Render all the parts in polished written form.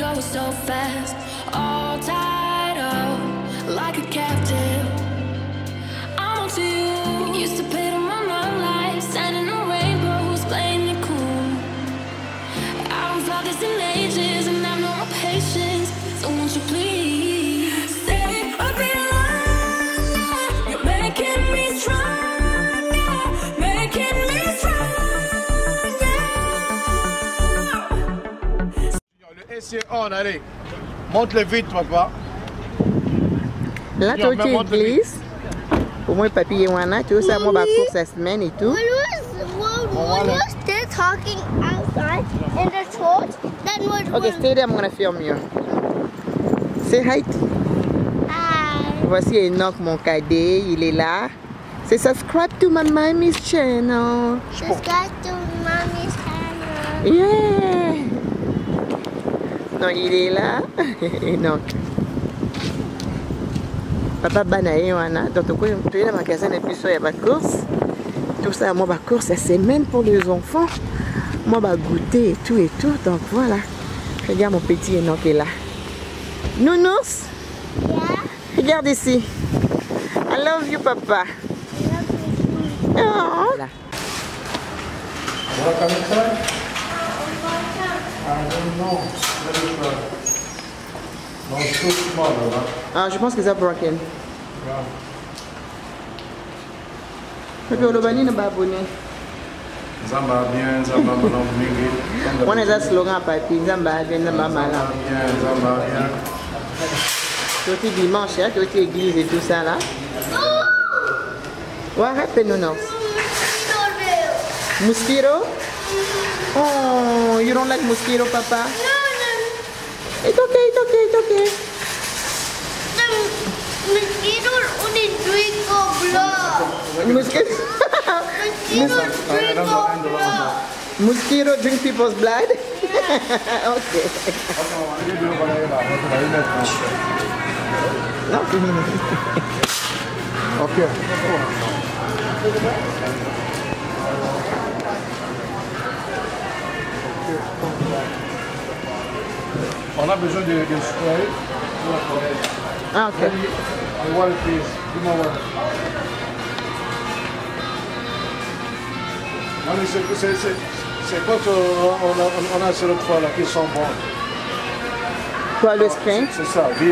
go so fast, all tied up like a captive. I'm on to you. Used to pay to my life, standing on rainbows, playing it cool. I haven't felt this in ages, and I've no more patience. So won't you please stay a bit longer? You're making me stronger, making me stronger. Le essayer on, allez. Monte-le vite, papa. Là, tu glisses. Pour moi, papi et Wana, tu sais, moi, ma course la semaine et tout. When you're still talking outside in the church, then we're Ok, stay there, I'm gonna film you. Say hi. Hi. Voici Enoch, mon cadet, il est là. C'est subscribe to my mommy's channel. Subscribe to mommy's channel. Yeah. Non, il est là. Enoch. Papa Banaï, Wana. Donc, tu es dans le magasin et puis il y a ma course. Tout ça, moi, ma course, la semaine pour les enfants. Moi, ma goûter et tout et tout. Donc, voilà. Regarde mon petit Enoch est là. Nounours. Yeah. Regarde ici. I love you, papa. Oh. Là. Ah, je pense que c'est broken. Pepe Olobani ne pas abonné. Zamba bien, Zamba malam mingi. On est à slogan papi, Zamba bien, Zamba malin. Zamba bien. Tu es dimanche, tu es église et tout ça là. What happened, Nounours? Mosquito? Oh, you don't like mosquito, papa? It's okay, it's okay, it's okay. The mosquitoes only drink blood. Mosquito? Mosquitoes drink blood. Mosquito drink people's blood? Okay. Non, c'est mignon. Ok. On a besoin de spray pour la toilette. Ah, ok. The water, please. Give me water. Non, mais c'est quoi on a ces autres fois là qui sont bons. Quoi, le spray? C'est ça, vive.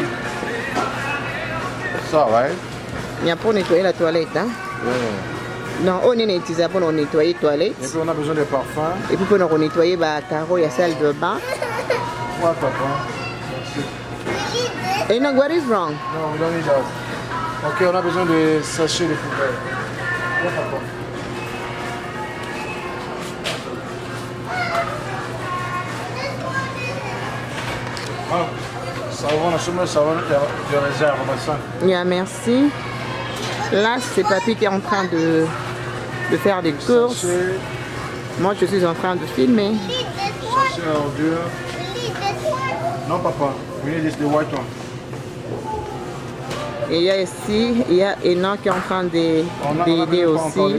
Ça, right? Il y a pour nettoyer la toilette, hein? Yeah. Non, on est utilisé pour nettoyer la toilette. Et puis on a besoin de parfums. Et puis pour nous nettoyer la carreau, il y a salle de bain. Ouais, papa. Merci. Et non, what is wrong? Non, we don't need that. Ok, on a besoin de sachets de poubelle. Ouais, papa. Ah, savon, la chemin, savon de réserve, ça. Yeah, merci. Là, c'est papy qui est en train de faire des courses. Sachet. Moi, je suis en train de filmer. Sachet à ordures. Non, papa. We need this, the white one. Et il y a ici, il y a Enoch qui est en train d'aider aussi.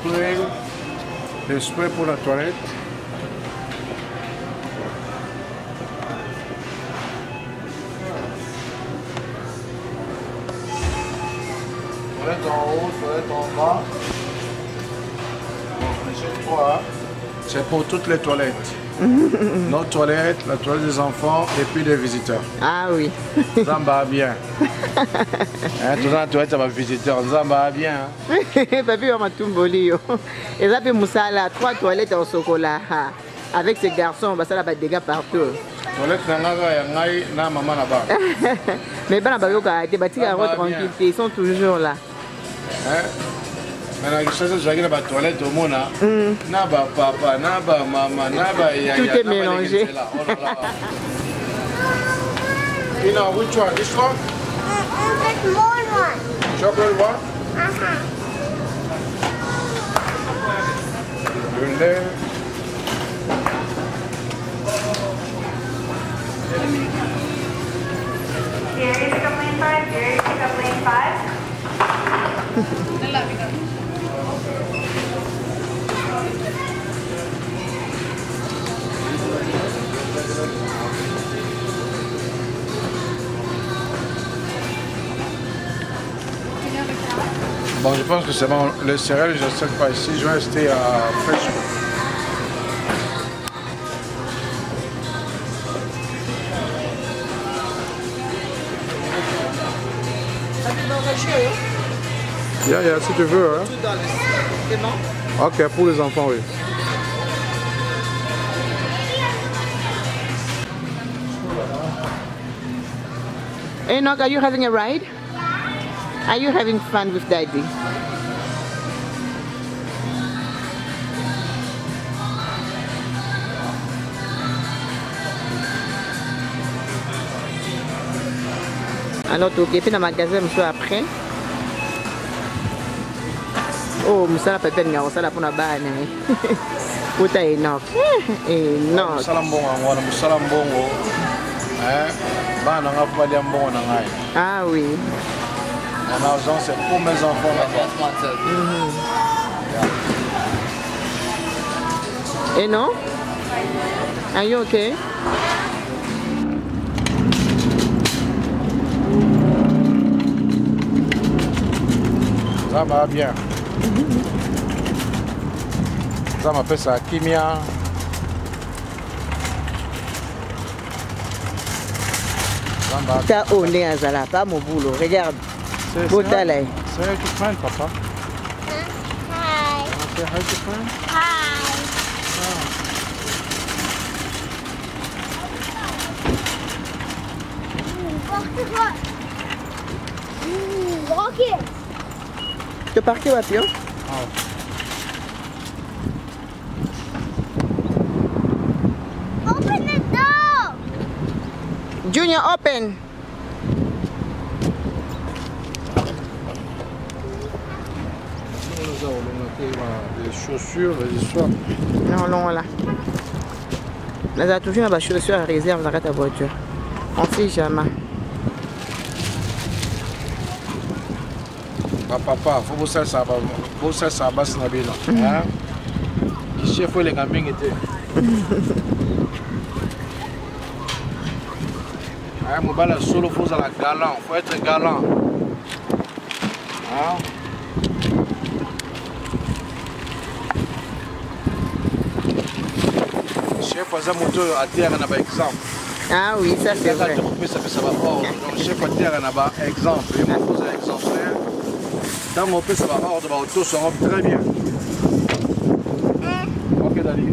Le spray pour la toilette. Toilette en haut, toilette en bas. Bon, j'ai trois. C'est pour toutes les toilettes. Notre toilette, la toilette des enfants et puis des visiteurs. Ah oui. Zamba bien. Hein, tout la toilette, ça va visiter. Zamba bien. Papi, on m'a tout volé. Et ça, puis Moussala, 3 toilettes en chocolat. Avec ces garçons, ça va des dégâts partout. Toilette na maman là-bas. Mais ben, tranquillité, ils sont toujours là. Hein? Maintenant, je suis dans la toilette au monde. Na ba papa, na ba maman, na ba yaya. Tout est mélangé. You know which one? This one? The small one. Chocolate one? You're there. Jerry, pick up lane 5. Jerry, pick up lane 5. Bon, je pense que c'est bon. Le céréales, je ne sais pas ici. Je vais rester à fraîche. Yeah, si tu veux. Hein. C'est bon? Ok, pour les enfants, oui. Enoch, are you having a ride? Are you having fun with Daddy? Alors, tu es dans le magasin, monsieur, après. Oh, monsieur, peut-être que ça pour la banane. Où t'as Enoch? Enoch. Salambongo. Ah oui. Mon argent, c'est pour mes enfants là-bas. Et non? Are you okay? Ça va bien. Ça m'appelle ça Kimia. T'as olé un zala, pas mon boulot. Regarde. C'est elle qui prend, papa. Hi. C'est elle qui prend. Hi. Rocket. Tu parti où, Pio? Open the door. Junior, open. Les chaussures, les histoires. Non, non, là. Là, t'as toujours ma chaussure à réserve dans ta voiture. On sait jamais. Papa, faut bosser ça, bosser ça, basse na bien. Hein? Qui chef les camping était. Ah, mon bal solo faut à la galant, faut être galant. Hein? Chef faisait moteur à terre n'a pas exemple. Ah oui, ça c'est vrai. Ça va pas. Donc chef à terre n'a pas exemple. Il m'a posé exemple. Dans mon pays, ça va hors de ma auto, ça rentre très bien. Ok, Dali.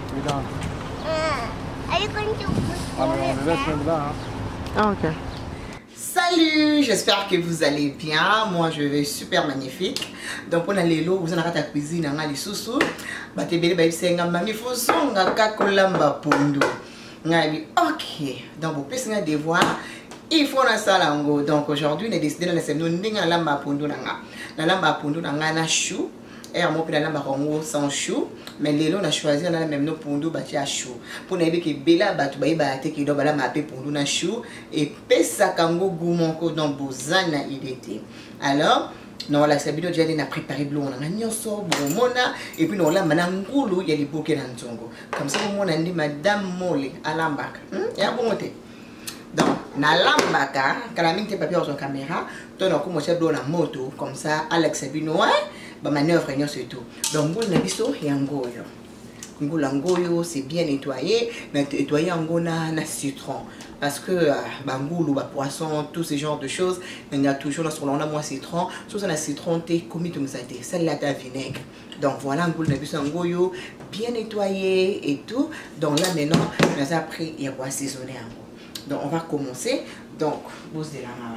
Are you going to Alors, on le laisse même là. Hein. Ah, ok. Salut, j'espère que vous allez bien. Moi, je vais super magnifique. Donc, pour les lots, vous en avez ta cuisine, on a les sous-sous. Bah, t'es bien, bah, c'est un mami fosso, on a kakolamba pondo. Ok, donc, vous pouvez des voir. Il faut la salango. Donc, aujourd'hui, on a décidé de laisser nous n'inga lamba pondo nanga. La lamba pondo nanga na chou. Et on a la lamba rongo sans chou. Mais les lots, on a choisi la même no pondo bâti à chou. Pour ne pas que bela batu baï bâti qui doit bala mappé pondo na chou. Et pesa kango goumonko dans bozana idété. Alors, non, la sabino déjà n'a préparé bleu, on a nyoso, mona, et puis non, là, manangulu, il y a les bouquets dans tongo. Comme ça, on a dit madame Mole à l'ambac. Il y a bon côté. Donc, na lambaka, quand la mine tes papiers sur caméra, tu as commencé à bloquer la moto, comme ça, Alex Sabino, bah manœuvre et c'est tout. Donc, vous n'avez pas de yangoyo. Ngolangoyo, c'est bien nettoyé, mais nettoyé en gona na citron. Parce que bangoulou, poisson, tous ces genres de choses, il y a toujours sur l'on a moins citron, sur ça citron, t'es commis tout ça, celle là t'as vinaigre. Donc voilà, ngoyo, bien nettoyé et tout. Donc là maintenant, on a pris et on va assaisonner un peu. Donc on va commencer. Donc, vous de la maman.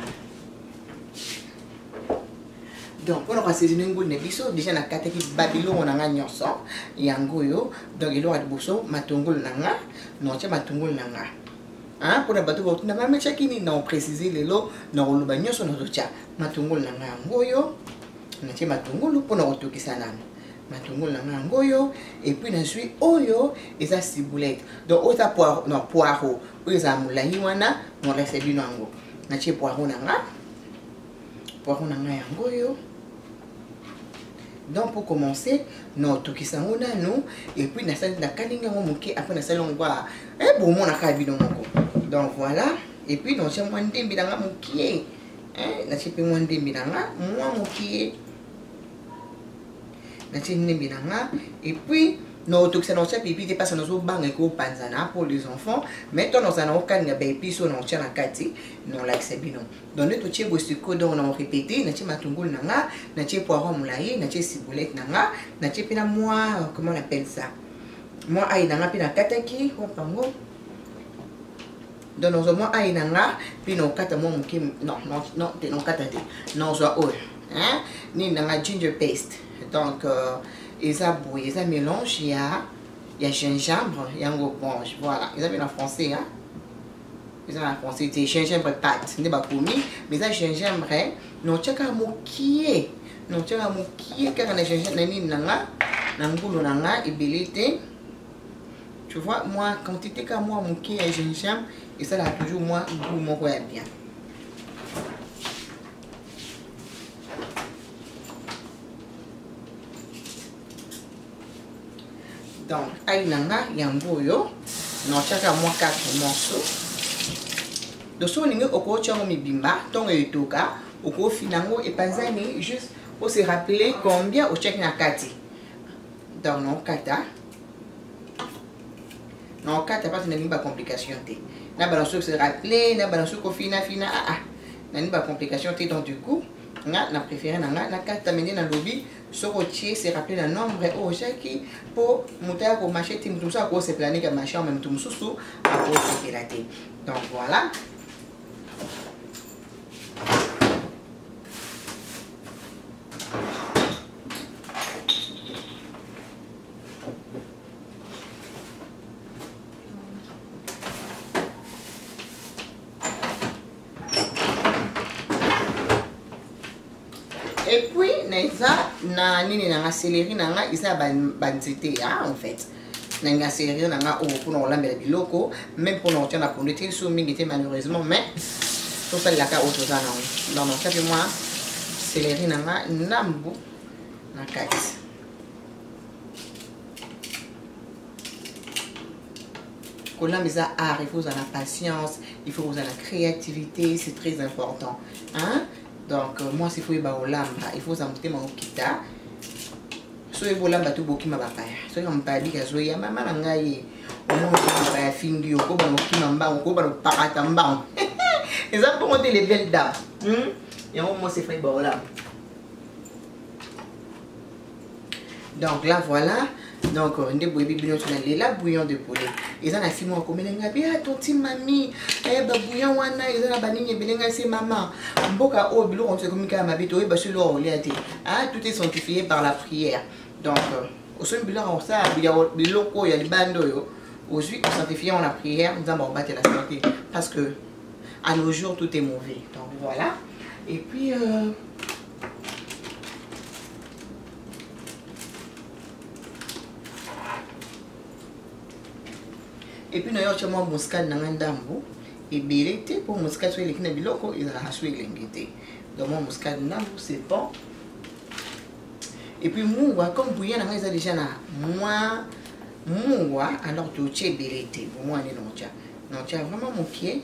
Donc, on va assaisonner un peu de biso. Déjà, on a quatre qui babilo, on a un nyonso, yangoyo. Donc il y a des bosso, matungul nanga, non c'est matungul nanga. Hein, pour la bateau, on a même chakini, non précisé les lots, non le bagno sur notre chat. Matungul nanga yangoyo, on a matungul pour notre tout qui s'aname. Matungul nanga yangoyo, et puis on a suivi oyo et ça ciboulette. Donc, on a poireau, non poireau. Oui, ça moula hiwana, on laisse du nango. On a poireau nanga, poireau nanga yangoyo. Donc pour commencer, nous tout qui s'en a nous et puis na salle na kalinga moké après na salle on va bon mon a kabi donc voilà et puis nous sommes moins d'embidanga moké na chipi moins d'embidanga moi moké natie nembi nanga et puis no toxanotia pipi te passe nozo banga ko panzana pour les enfants mais ton ozana okanga ba episo no tia na kati non like c'est bino donc to tie bosiko donc on répéter natie matungulu nanga natie poireau moulaye natie ciboulette nanga natie pina moi comment on appelle ça moi aïe nanga pina kataki on pango donc nous avons aïe nanga pina kata moi muki non te non kata te non zo oil hein ni nanga ginger paste donc ils ont ils ont mélange il y a gingembre il y a un orange voilà ils ont en français hein ils ont en français c'est gingembre pâte n'est pas commis mais ça gingembre non tchaka mokie car on a gingembre nani nanga nangulu nanga ibelite tu vois moi quantité comme moi mokie et gingembre et ça là toujours moi goût mon quoi bien. Donc, aïe nanga yango yo, non chaka moi 4 morceaux. De son ningo oko chango mi bimba, tongo yotoka, oko finango et panzani juste pour se rappeler combien au check na kati. Donc non kata. Non kata parce que n'a pas complication té. Na balance se rappeler, na balance ko fina n'a pas complication té donc du coup, na préféré nanga na kata mener na lobby. Ce rotier c'est rappelé le nombre au chaki pour monter au marché tim tout ça c'est plané que marché en même temps sous à cause de pirater. Donc voilà. Et puis, na nini na céleri na isa banzete ya en fait. Na céleri na pour nous lambela biloko, même pour nous tiana pour l'été sous mingité malheureusement mais tout ça la ka autre ça non non ça fait moi céleri na nambu na kati. Quand on a art, il faut avoir la patience, il faut avoir la créativité, c'est très important. Hein? Donc, moi, si il faut s'amouter mon kita. So, il faut tout beaucoup ma papa. So, il m'a dit que je suis maman nangaye. On m'a fini au coba no kimamba, au coba no paratamba. Et ça pour monter les belles dames. Et on m'a fait baolam. Donc là, voilà. Donc, on a bouillon bouillon de poulet. Ils ont la fille moi comme bien ton petit mamie. Bouillon wana ils ont la banine belenga c'est maman. Mboka o bilo on se communique à ma bito et ba sur l'eau ah tout est sanctifié par la prière. Donc au sein bilan on ça biloko il y a des bandes yo. Aujourd'hui sanctifié en la prière nous allons battre la santé parce que à nos jours tout est mauvais. Donc voilà. Et puis nous avons moi muscade dans un dambo et bilete pour muscade sur les kina biloko il a hasoué l'engité. Donc mon muscade dambo c'est bon. Et puis moi comme bouillon na nga déjà na moi alors tu tché bilete pour moi non tcha vraiment mon pied.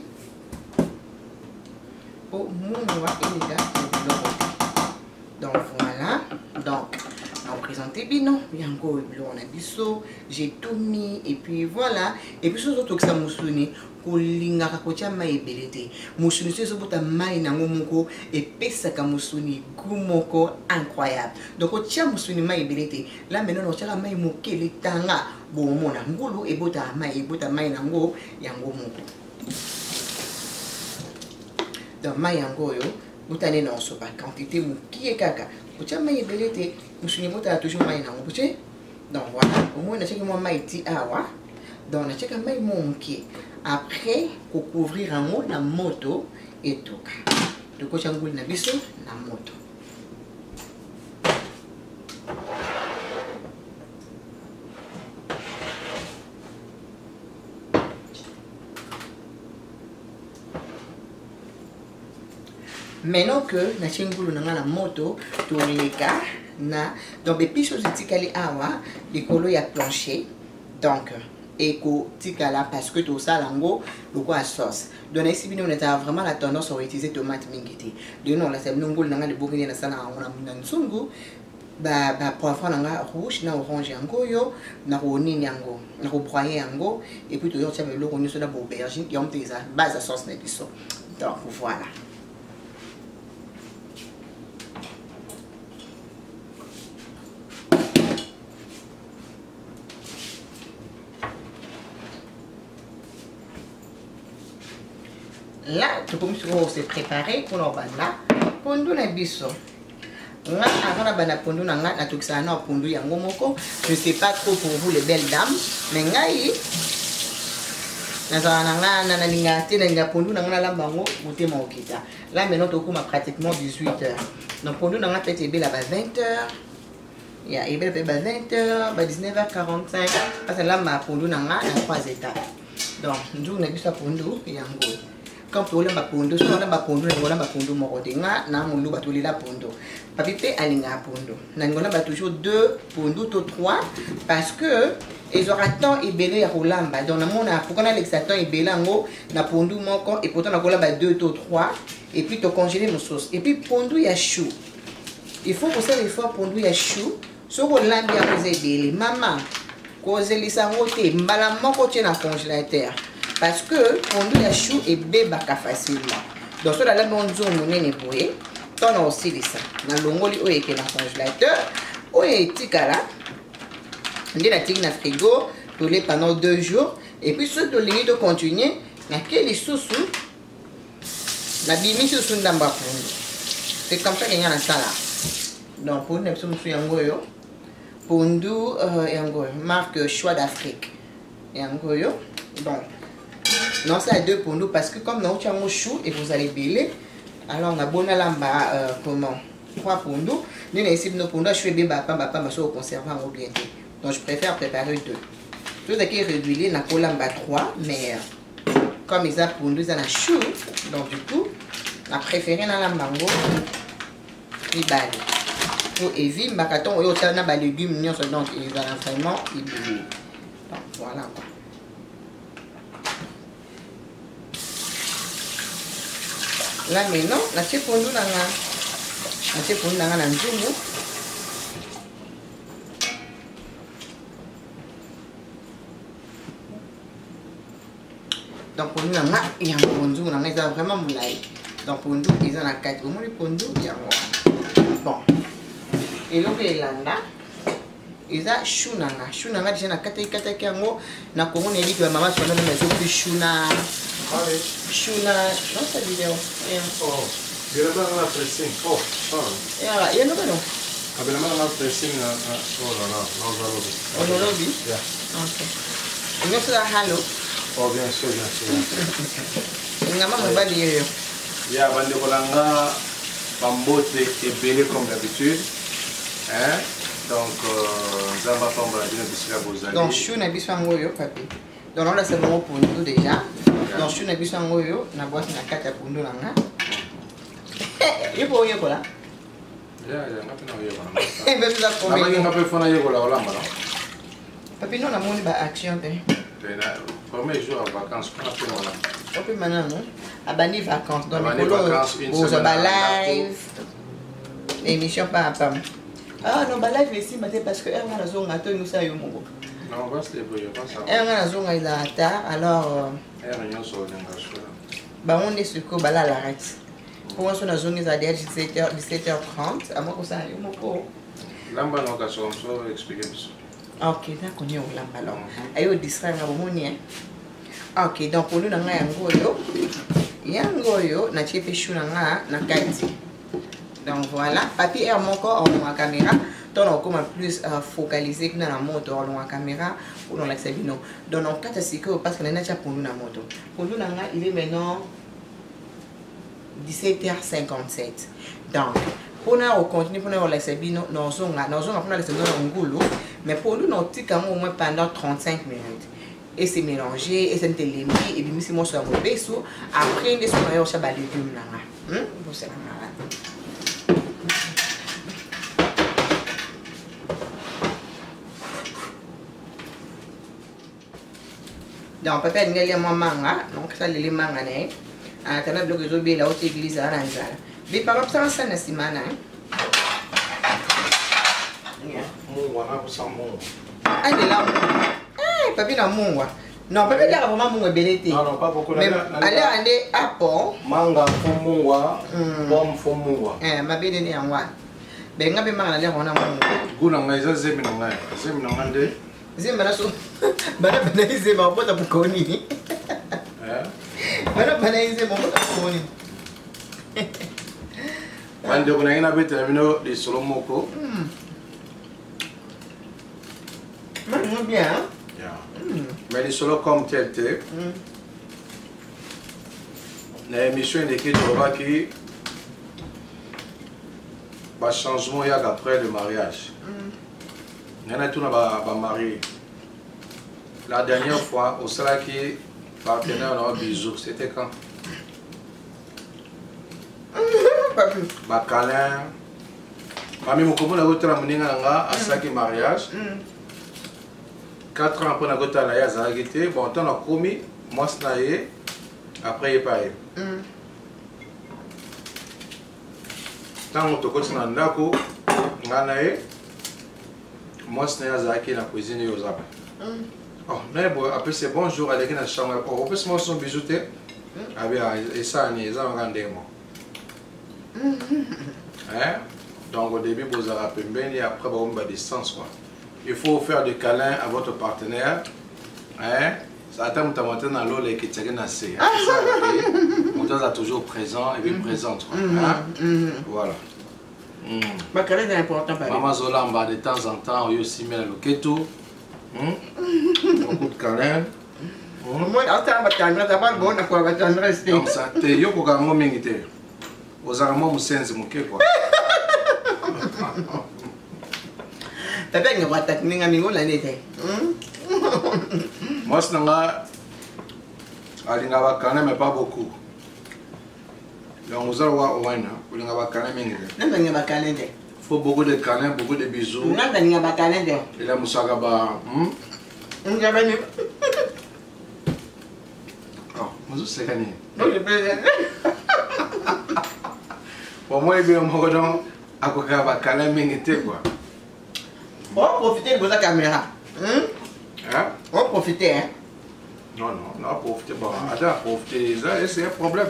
Oh moi il est là donc voilà donc présenter binon yango on a biso j'ai tout mis et puis voilà et puis surtout que ça musuni kolinga kakocha mai belete musuni c'est bota mai nango moko et pesa ka musuni gumoko incroyable donc otia musuni mai belete là maintenant on tira mai mokele tanga bon mona ngulu et bota mai nango yango moko donc mai yango yo botane non so pas quantité mokie kaka otia mai belete musuni bota toujours mai nango poche donc voilà au moins on a checké moi mai ti awa donc on a checké mai mokie après pour couvrir en haut la moto et tout de quoi changul na biso na moto. Maintenant que na chingulu na la moto to leka na donc les pichos etikali awa likolo ya plancher donc et ko tikala parce que tout ça lango le quoi sauce donc ici bien on a vraiment la tendance à utiliser tomate mingiti de non là c'est ngulu na le bokini na sana on a nsungu poivron nanga rouge na orange yango yo na ronini yango na broyer yango et puis toujours tiens le rognon sur la aubergine qui ont des base à sauce na biso. Donc voilà. Là, tu peux se préparer pour l'orban là. Pour nous la biso. Là, avant la bana pour nous na tukisa na pondu yango moko. Je sais pas trop pour vous les belles dames, mais ngai na lingati na pondu na la bango motema okita. Là maintenant tu commences pratiquement 18h. Donc pondu na peut-être belle à 20h. Il y a belle à 20h, 19h45 parce que là ma pondu na 3 étapes. Donc nous na biso pondu yango. Quand tu as pondo, tu as pondo, tu as pondo morodinga, na mulu batuli la pondo. Papi pe alinga pondo. Nangola ba toujours 2 pondo to 3 parce que ils aura temps et belé à rolamba. Donc na mona pourquoi na l'exaton et belango na pondo moko et pourtant na gola ba 2 to 3 et puis tu congeler nos sauce. Et puis pondo ya chou. Il faut que ça il faut pondo ya chou. So rolamba ya cause belé. Maman, cause lisango te mbala moko tie na congélateur. Parce que pondu ya chou et bébaka facilement. Donc sur la bonne zone on est nettoyé. On a aussi ça. Na longoli o eke na congélateur. O etikala. On la tique na frigo pour les pendant 2 jours et puis ce de ligne de continuer na quel sousou na bimi sousou ndamba pondu. C'est comme ça qu'il y a na sala. Donc pour ne sousou yango yo. Pondu yango marque Choix d'Afrique. Yango yo. Donc non, c'est à 2 pour nous parce que comme nous avons chou et vous allez bêler, alors on a bon lamba comment 3 pour nous. Nous avons ici nos pour nous, je fais bien papa au conservant au bientôt. Donc je préfère préparer 2. Tout ce qui est régulier, n'a pas lamba 3, mais comme ils ont pour nous, ils ont chou, donc du coup, on a préféré dans la mango et balé. Pour éviter, on a des légumes, donc ils ont vraiment ibili. Donc voilà quoi. Là maintenant, la tche pondu nanga na nzungu. Donc pondu nanga yango nzungu nanga eza vraiment moulaye. Donc pondu eza na 4 omoni pondu yango. Bon. Et donc elanda eza chou nanga déjà na kata yango na kongo na yiki ba mama sona na zo pi chou na Shuna, non c'est vidéo. Oh, il y a la pressing. Oh, il y a no no. Abbiamo la pressing oh no, no lobby. Yeah. Okay. Il y a ça halo. Oh bien sûr. Ngama mbali yo. Ya bande kolanga bambote et belé comme d'habitude. Hein? Donc zamba tomba bien bisila bozali. Donc shuna bisango yo papi. Donc là c'est bon pour nous déjà. Donc je suis biso ngoyo na boîte na kata pundu nanga. Ipo yeko la. Ya, ngapena yeko la. Bebe za pombe. Amani ngape fona yeko la olamba la. Papi non na moni ba action te. Tena premier jour en vacances qu'on a fait voilà. On peut maintenant non. Abani vacances donc les vacances une semaine ba live. Émission pas pam. Ah non ba live ici parce que on a zonga to nous ça yo mongo. Non, on va se débrouiller, pas ça. On a zonga il a tard alors bah on est sur quoi bah là l'arrête. Pour moi on a zonga à 17h30 à moi que ça yo moko. Lamba no ka so expliquer ça. OK, d'accord, on y a lamba là. Ayo distraire na bomoni. OK, donc pour nous na yango yo na chepe chou na kati. Donc voilà, papier est mon corps en ma caméra. Donc on commence plus focaliser dans la moto dans la caméra ou dans l'exabino. Donc on quatre parce que n'a pas pour nous la moto. Pour nous il est maintenant 17h57. Donc pour nous on continue pour nous l'exabino nous on prend l'exabino ngulu mais pour nous on tique au moins pendant 35 minutes. Et c'est mélangé et c'est télémi et puis si moi sur mon vaisseau après les soins on chaba légumes là. Vous savez donc papa il y a manga donc ça les manga né ah kana bloqué zo bi la haute église à Ranzala bi par rapport à ça na simana Mungwa, na kusa mungwa. Ah, il est là. Eh, papi na mungwa. Non, papi là vraiment mungwa belete. Non, non, pas beaucoup. Mais allez à pont. Manga fo mungwa, pomme fo mungwa. Ma belle ni angwa. Benga be manga na mungwa. Guna ngai za zemi na ngai. Zemi na ngande. Zemi na so. Bana zemi ma bota bukoni. Bana zemi ma bota bukoni. Bande kuna ina bete amino de solomoko. Bien. Mais les solos comme tel tel. L'émission indiquée qui va changement après le mariage. Il y en a tout marié. La dernière fois, au salaire qui partenaire dans un bisou, c'était quand? Câlin. Mamie Mokomo n'a pas été à ça mariage. 4 ans après, on a goûté à la Yazagité. Bon, on a commis, moi, c'est après, il est pareil. Tant que tu as un dako, moi, c'est Yazaki dans la cuisine aux arbres. Oh, mais bon, après, c'est bonjour, elle est dans la chambre. Oh, on peut se manger son bijouté. Ah bien, et ça, on est en grande démon. Donc, au début, vous avez rappelé bien, et après, vous avez une distance, quoi. Il faut faire des câlins à votre partenaire. Ça attend de monter dans l'eau et qui tient à c'est. On doit être toujours présent et bien présente. Voilà. Ma câlin est important. Maman Zolamba, de temps en temps, il y a aussi mis le keto. Beaucoup de câlins. Moi, attends, ça va bon, à quoi va t'en rester. Donc, ça, t'es yo pour qu'on m'invite. Aux armes, c'est mon quoi. Tapi nggak buat teknik minggu lah ni teh. Moi, c'est nga, alinga bakana mais pas beaucoup. Donc vous allez voir au moins, alinga bakana mais ngi. Nanda nggak bakalan teh. Faut beaucoup de câlins, beaucoup de bisous. Nanda nggak bakalan teh. Et la moussaka ba, Nggak bani. Oh, moussou c'est gagné. Boleh beli. Pour moi, il y a un mot donc, à quoi que bakana mais ngi te quoi. On va profiter de la caméra. On va profiter, hein? Non, non, on va profiter. Bon, attends, profiter, c'est un problème.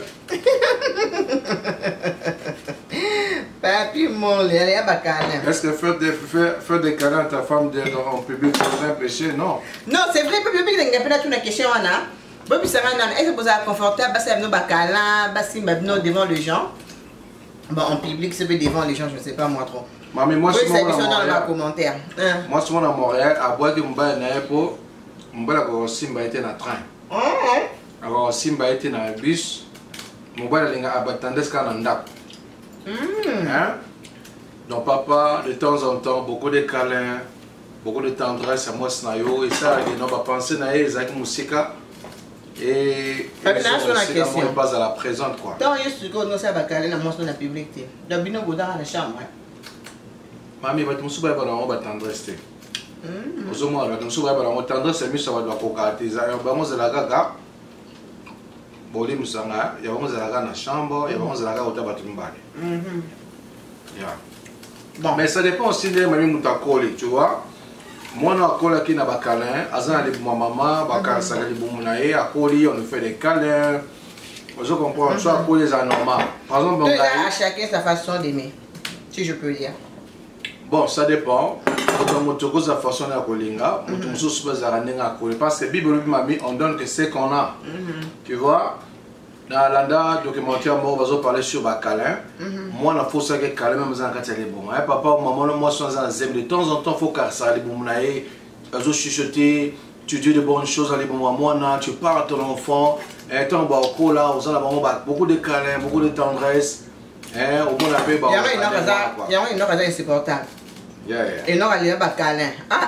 Papi, mon lait, il y a bacana. Est-ce que faire des câlins à ta femme en public, c'est un péché? Non. Non, c'est vrai, papi, il y a pas une question, Anna. Bobi, ça va, est-ce que vous êtes confortable? Parce que nous bacana, parce que nous devant les gens. Bon, en public, c'est devant les gens, je ne sais pas moi trop. Mamie, moi, oui, c'est dans le commentaire. Moi, je suis à Montréal, à boire du Mbaye Naepo, Mbaye Simba était dans le train. Alors, Simba était dans le bus, Mbaye a battu Skananda. Donc, papa, de temps en temps, beaucoup de câlins, beaucoup de tendresse à moi, et ça, il n'a pas pensé à Isaac Moussika. Et on n'est pas à la présente, quoi. Tant que tu connais ça, dans la public, dans la chambre. Mami, va te mousser par la robe à tendresse. Aux hommes, va te mousser par la robe à tendresse, mais ça va doit cocater. Il y a vraiment de la gaga. Boli Moussanga, il y a vraiment de la gaga dans la chambre, il y a vraiment de la gaga au tabac. Bon, mais ça dépend aussi de Mami Moutakoli, tu vois. Moi, on a collé qui n'a pas câlin, Azan a dit pour ma maman, Bakar Sagali Boumounaye, à Koli, on fait des câlins. Je comprends, soit à Koli, c'est normal. Par exemple, à chacun sa façon d'aimer, si je peux dire. Bon, ça dépend. Quand sa façon de colinga, parce que Bible on donne que ce qu'on a. Tu vois, dans l'anda documentaire, on va parler sur Bakalin. Moi, il faut ça que Kalin, même si on est bon. Papa, maman, moi, je suis en zème. De temps en temps, il faut que ça les bons naïs, ils chuchoter, tu dis de bonnes choses à les bons moi, tu parles à ton enfant, et ton barco là, vous avez beaucoup de câlins, beaucoup de tendresse. Au moins, la paix, il y a une raison insupportable. Et non, elle est pas câlin.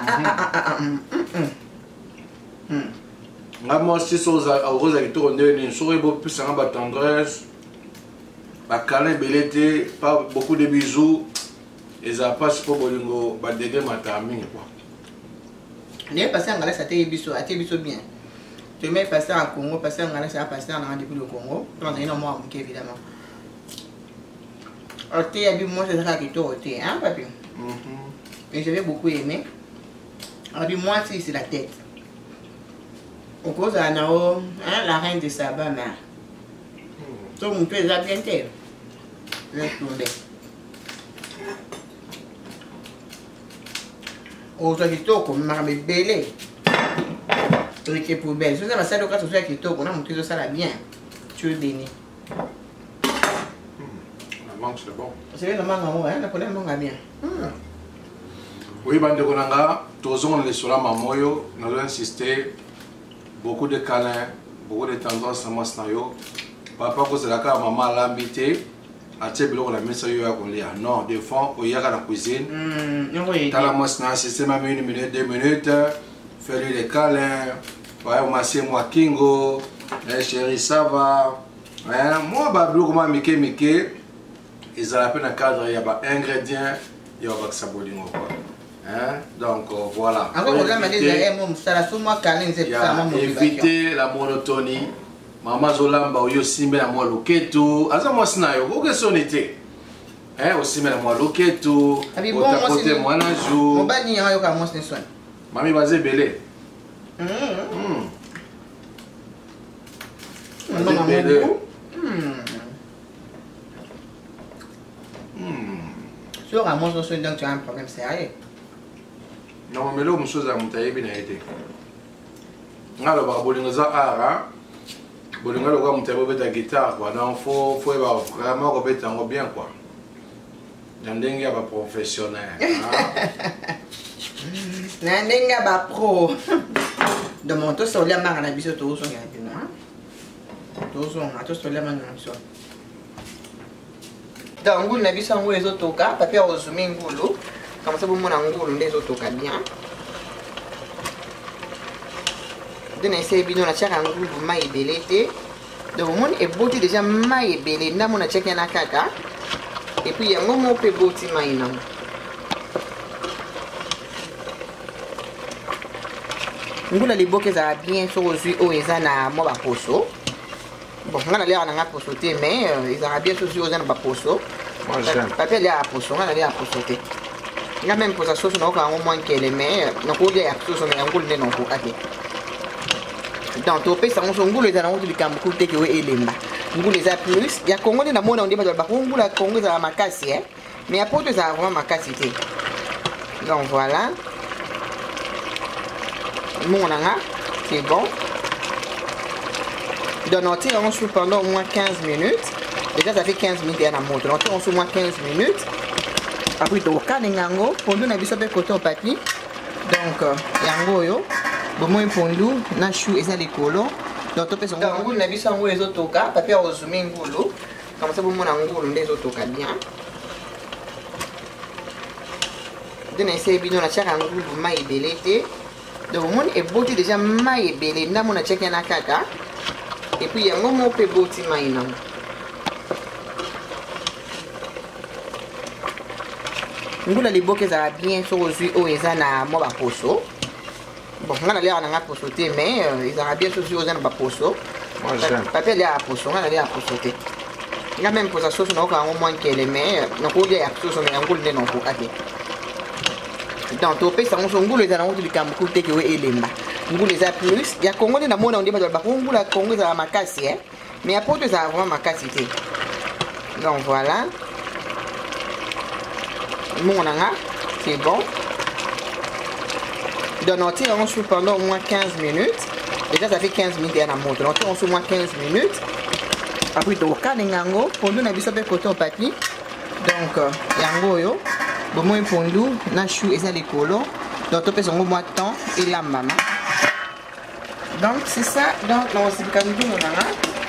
Moi aussi, aux roses avec toi, on est une souris beaucoup plus en bas tendresse. Ba câlin, belleté, pas beaucoup de bisous. Et ça passe pour Bolingo, ba dégué matamine quoi. Les patients en Galais, ça t'est bisous bien. Tu mets patient à Congo, patient en Galais, ça va passer en depuis le Congo. Tu as un mois évidemment. Ok, il y a moi, c'est ça qui est au thé, hein, papi? Et j'avais beaucoup aimé. Alors du moins, c'est la tête. Au cause de la reine de Saba, mais tout le monde peut la bien terre. Le tourner. Au soit qui toque, on m'a mis belé. Truc pour belle. Si ça va ça, le cas, tout ça qui toque, on a montré ça là bien. Tu le bénis. La mangue, c'est bon. C'est le mangue, hein, le problème, on a bien. Oui, bande de Konanga, tous on les sur la mamoyo, nous allons insister. Beaucoup de câlins, beaucoup de tendresse dans mon snayo. Papa, quand c'est la cas, maman l'a invité. À Tébelo, on a mis ça à non, des fois, il y a la cuisine. Dans la mosna, c'est même 1 minute, 2 minutes. Faire les câlins. Ouais, on m'a dit, moi, Kingo. Chérie, ça va. Moi, Babou, comment Mickey. Ils ont la peine à cadre, il y a des ingrédients, il y a des sabolingo. Donc voilà. Éviter la monotonie. Maman Zolamba ou Yosimbe la moi loketo. Aza moi sinayo. Oke sonité. Aussi mais la moi loketo. Au côté moi na jour. Mon bani yo ka moi sneson. Mami bazé belé. Sur à moi je donc tu as un problème sérieux. Non mais là on chose à monter bien été. Ngalo ba bolingo za ara. Bolingo lo kwa monter ba guitare quoi. Non faut vraiment remettre en bien quoi. Nandenga ba professionnel. Nandenga ba pro. De mon to so la mara na biso to so ngati no. To so ngato so la mara na biso. Donc ngulu na biso ngulu ezotoka, papier ozumi ngulu. Comme ça, vous m'en ngulu ndezo toka bien. Donc essayer bino na chaka ngulu mai belete. Donc mon e boti déjà mai belé na mona chaka na kaka. Et puis yango mo pe boti mai na. Ngula liboke za bien so ozui o eza na mo ba poso. Bon, ngana lera na nga poso te mais eza bien so ozui o eza na ba poso. Moi j'aime. Papier lera poso, ngana lera poso te. Il y a même pour sa sauce, on a au moins qu'elle est mais donc il y a sauce on est en goût de non pour attaquer. Donc au pays ça on s'engouille les anneaux du camp côté que est lemba. Ngou les a plus, il y a Congo na mona on dit ba ngou la Congo za makasi mais à porte ça vraiment makasi te. Donc voilà. Mon anga, c'est bon. Donc on soupe pendant au moins 15 minutes. Déjà ça fait 15 minutes à la montre. Donc on soupe au moins 15 minutes. Après to kaningango pondu na biso pe côté au papier donc yango yo bomo pondu na chou eza likolo donc to pesa ngulu na biso yango ezotoka papier ozumi ngulu comme ça bomo na ngulu ndezo toka bien de na essayer bino na chaka ngulu mai belete donc mon e boti déjà mai belé na mona cheka na kaka et puis yango mo pe boti mai na. Ngula liboke za bien so ozui o eza na mo ba poso. Bon, ngana lera na nga poso te mais eza bien so ozui o eza na ba poso. Moi j'aime. Papier lera poso, ngana lera poso te. Il y a même pour sa sauce on a au moins qu'elle est mais donc il y a sauce on est en goût de non pour attaquer. Donc au pays ça on ngulu eza na ngulu du camp côté que est lemba. Ngulu les a plus, il y a Congo na mona on dit ba ngulu la Congo za makasi mais à porte ça vraiment makasi te. Donc voilà. Mon anga, c'est bon. Donc on soupe pendant au moins 15 minutes. Déjà ça fait 15 minutes à la montre. Donc on soupe au moins 15 minutes. Après to kaningango, pondu na biso pe côté au papier. Donc yango yo, bomo pondu na chou eza likolo. Donc to pesa ngo moi temps et la maman. Donc c'est ça. Donc on se kandu mon anga.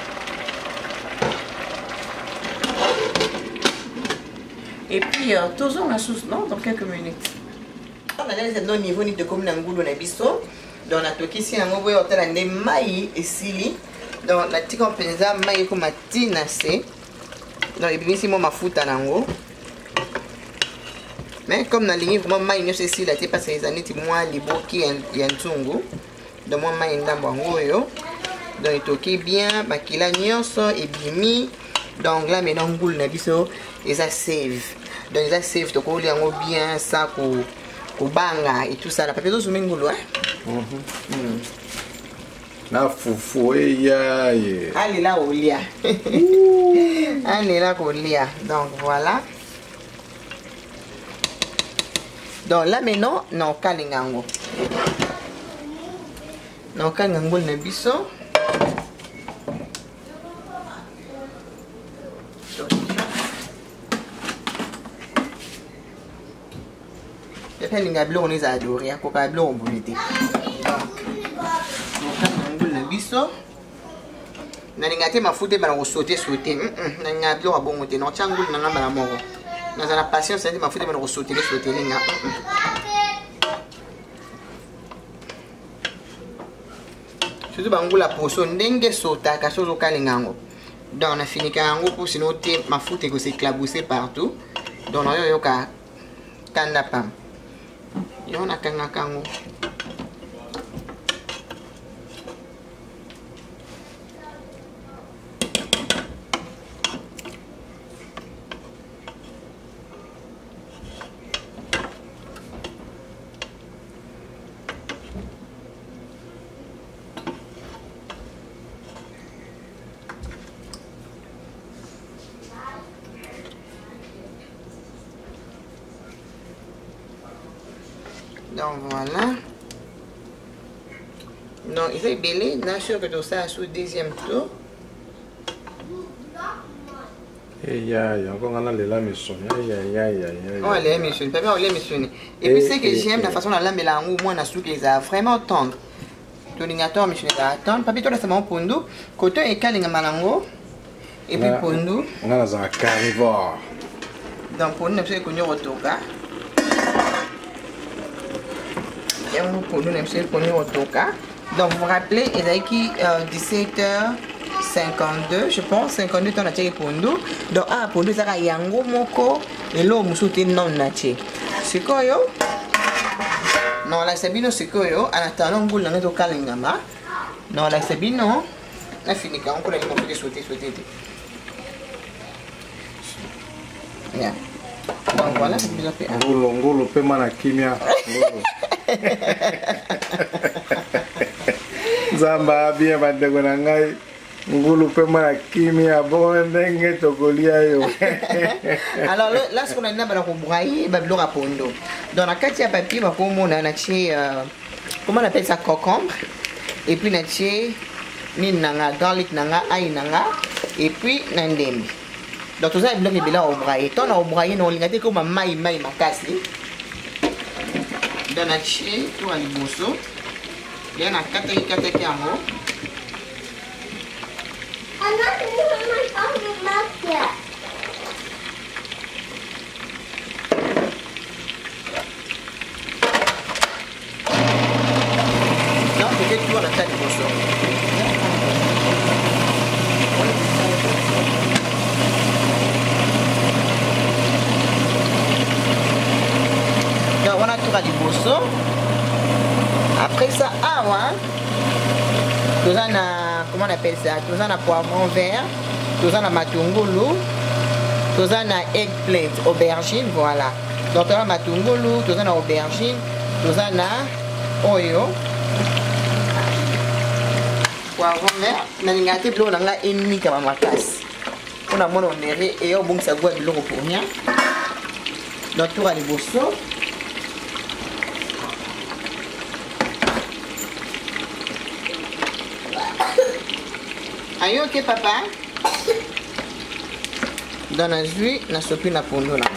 Et puis, toujours la sauce, non, dans quelques minutes. On a un niveau de comme l'angoulou na biso. Donc, on a toqué ici, on a envoyé des maïs et sili. Donc, la tique en penza, maïs comme tinasé. Donc, et puis ici, moi, ma fouta nango. Mais comme dans l'île, vraiment, maïs, nous, c'est ici, là, parce que les années, moi, les boki, il y a un tungo. Donc, moi, maïs, n'ambo yo. Donc, il toqué bien, ma kila nyonso, et bimi. Donc, là, maintenant, ngoulou na biso, et ça save. Donc, ça save, donc, on bien ça pour Kobanga et tout ça. La papier d'eau Zumengulu, hein? Na foufou, ya. Allez là au lia. Allez là au lia. Donc voilà. Donc là maintenant, non kalingango. Non kalingango na biso. On les adore, il y a coca blanc au bout de l'été. Biso na lingate mafuta bana ko sauter na ngablo abongo te no changul na ngamba la moko na za patience ndi mafuta bana ko sauter linga surtout bangula poso ndenge sota ka sozo kalingango donc na fini kango pour sinon te mafuta ko s'éclabousser partout donc yo ka kanda pam yo na kanga kango. Donc voilà. Donc il est belé, bien sûr que tout ça sous deuxième tour. Encore on a les lames Oh les missions, pas bien les missions. Et puis c'est que j'aime la façon dont la lame est là au moins na sous les a vraiment tendre. Tolingateur mission est attendre. Papi toi là c'est mon pondo. Côté et kalinga malango. Et puis pondo. On a dans un carnivore. Donc pondo c'est qu'on y retourne. Donc vous vous rappelez, il y a qui 17h52, je pense, 52 temps na pour nous. Donc pour nous ça yango moko et l'eau musuti non nache. C'est quoi yo? Non la sabino c'est quoi yo? En attendant ngul na to kalingama. Non la sabino na fini ka on peut les sauter. Bien. Donc voilà, c'est bien fait. Ngolo pe mana kimia. Zamba bien bandeko na ngai ngulu pe mana kimia bon ndenge tokolia yo. Alors là ce qu'on a dit ba ko brailler ba biloko pondo. Dans la carte ya papier ba ko mona na chi comment on appelle ça concombre et puis na chi ni nanga garlic nanga ail nanga et puis na ndembi. Donc tout ça est bloqué là au brailler. Ton au brailler non lingate comme mai makasi. Dans la chi tout à liboso. Bien na kata yango. I'm not going to put my tongue back yet. Non, peut-être tu vas la tête liboso. Donc on a tout à liboso. Après ça, tout ça na, comment on appelle ça? Tout ça na poivron vert, tout ça na matungulu, tout ça na eggplant, aubergine, voilà. Donc tout ça na matungulu, tout ça na aubergine, tout ça na oyo. Poivron vert, na lingate blo na nga ennemi kama makasi. On a mon onéré et au bon ça goûte de l'eau pour rien. Donc tout à liboso. Are you okay, papa? Dans la jus, na sopi na pondo na.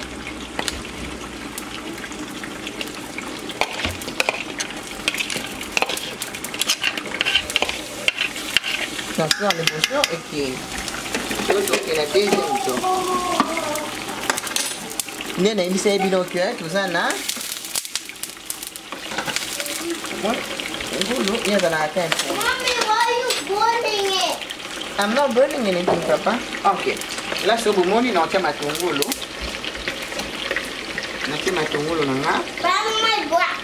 Ça fait la bouchon et qui est la deuxième tour. Nous avons mis ça bien au cœur, tout ça là. Il y a dans la tête. Boiling it. I'm not burning anything, Papa. Okay. Là, c'est bon, on a matungulu. On a matungulu nga. My black.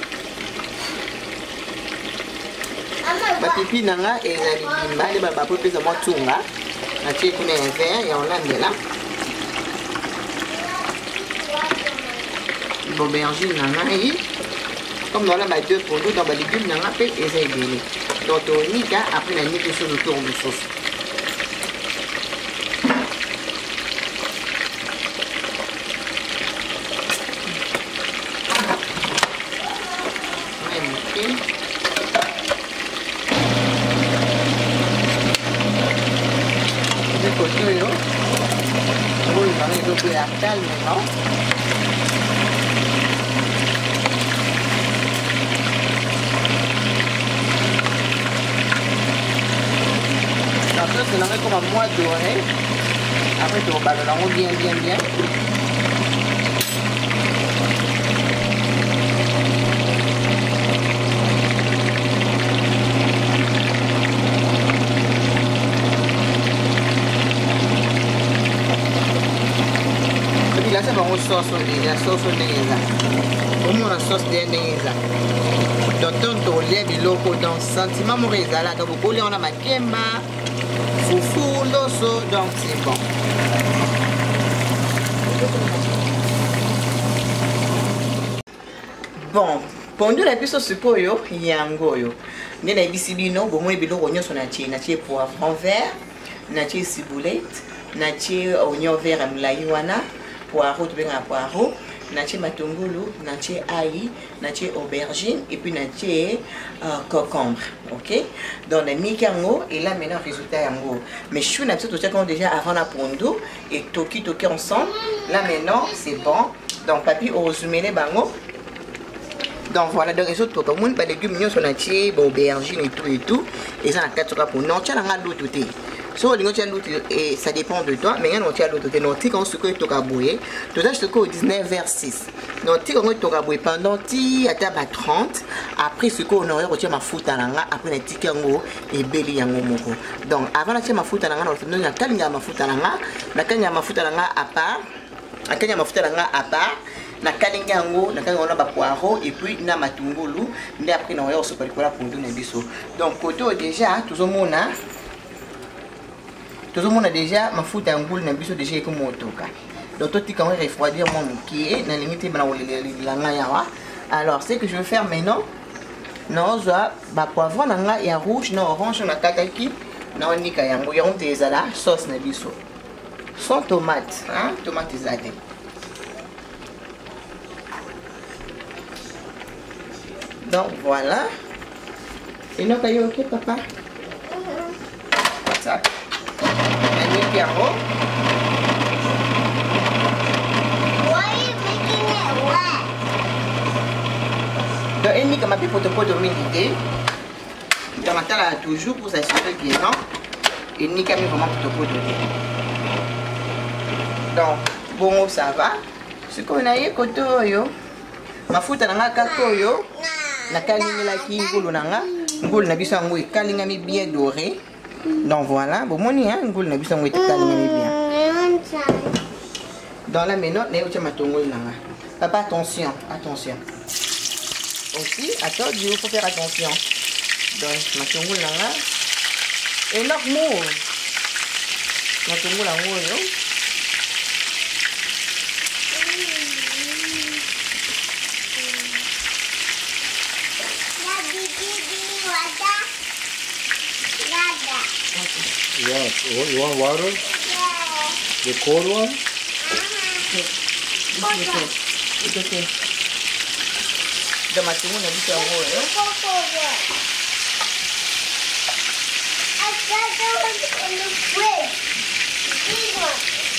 Ba pipi nga ezali bimbali ba ba popeza motunga. Na tie kuna vert ya olandela. l'aubergine comme dans la deux produits dans les légumes dans la paix et c'est bien donc on y a après la nuit sur le tour de sauce calme, non? Après, c'est comme un mois doré. Après, tu vas bien. Là, c'est bon, sauce, la sauce de au moins la sauce de neza. Donc, on lève le loco dans sentiment moreza là. Donc, on a ma kemba, foufou, loso, donc c'est bon. Bon, pendant la pièce au poyo, il y a un goyo. Né na bisibino, bon moi bilo oignon sur na poivron vert, na ciboulette, na oignon vert à mlaiwana. Poireau, tu as poireau, nache matungulu, nache ail, nache aubergine et puis nache concombre. Ok? Donc, on a mis kango et là maintenant, résultat yango. Mais je suis déjà avant la pondo et toki ensemble. Là maintenant, c'est bon. Donc, papi, on resume les bango. Donc voilà, donc les autres comme les légumes nous sont nache, aubergine et tout. Et ça, on a 4 pour nous. Tu as l'autre côté. So, et ça dépend de toi, mais on tient l'autre côté. Nous avons ce que tu as bouillé. Tout à l'heure, 19 vers 6. Nous avons bouillé pendant 30. Après, ce qu'on a retiré ma foute à l'anga. Après, on a tiré et belly yango moko. Donc, avant de tirer ma foute à l'anga, on a calmé ma foute à l'anga. La calmé ma foute à l'anga à part. La calmé ma foute à l'anga à part. Na kalinga yango na kanga on a poireau et puis na matungulu mais après na on se prépare pour donner biso donc côté déjà tout le monde a déjà ma foute ngoul na biso déjà comme motoka donc tout quand refroidir mon qui na limite bana la ngayawa alors ce que je vais faire maintenant na oza ba poivron na nga ya rouge na orange na kataki na onika yango ya on déjà la sauce na biso sans tomate hein tomate zade. Donc voilà. Et nous avons ok papa. Ça. Why are you making it wet? Donc il n'y a pas de protocole de l'humidité. Dans la table toujours pour s'assurer que non. Il n'y a pas vraiment de protocole de l'humidité. Donc bon ça va. Ce qu'on a eu côté yo. Ma foute na ngaka yo. Na kalinga la ki ngulu nanga ngulu na biso ngui kalinga mi bien doré donc voilà bon moni hein ngulu na biso ngui kalinga mi bien dans la maintenant na yocha matongolo nanga papa attention aussi attends il faut faire attention donc matongolo nanga énorme matongolo nanga yo Yeah, you want water? Yeah. The cold one? It's okay. The matungulu na biso yango yo. I got the one in the fridge. Big one.